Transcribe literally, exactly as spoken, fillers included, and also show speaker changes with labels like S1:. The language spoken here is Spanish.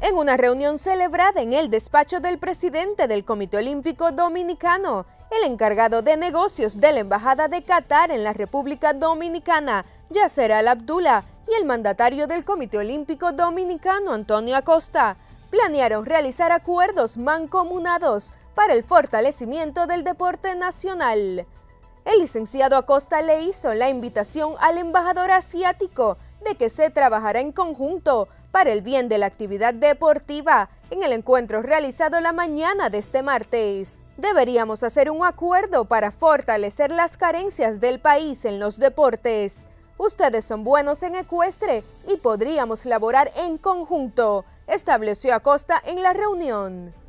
S1: En una reunión celebrada en el despacho del presidente del Comité Olímpico Dominicano, el encargado de negocios de la Embajada de Qatar en la República Dominicana, Yasser Al-Abdullah, y el mandatario del Comité Olímpico Dominicano, Antonio Acosta, planearon realizar acuerdos mancomunados para el fortalecimiento del deporte nacional. El licenciado Acosta le hizo la invitación al embajador asiático de que se trabajará en conjunto para el bien de la actividad deportiva en el encuentro realizado la mañana de este martes. Deberíamos hacer un acuerdo para fortalecer las carencias del país en los deportes. Ustedes son buenos en ecuestre y podríamos laborar en conjunto, estableció Acosta en la reunión.